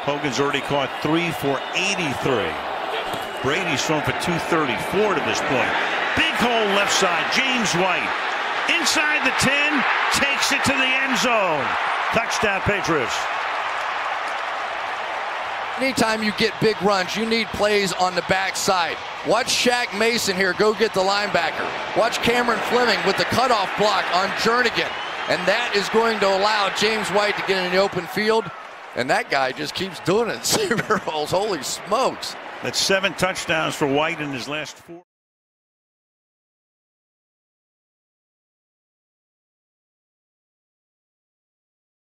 Hogan's already caught 3 for 83. Brady's thrown for 234 to this point. Big hole left side. James White inside the 10, takes it to the end zone. Touchdown Patriots. Anytime you get big runs, you need plays on the backside. Watch Shaq Mason here go get the linebacker. Watch Cameron Fleming with the cutoff block on Jernigan. And that is going to allow James White to get in the open field. And that guy just keeps doing it. Super Bowls, holy smokes. That's 7 touchdowns for White in his last 4.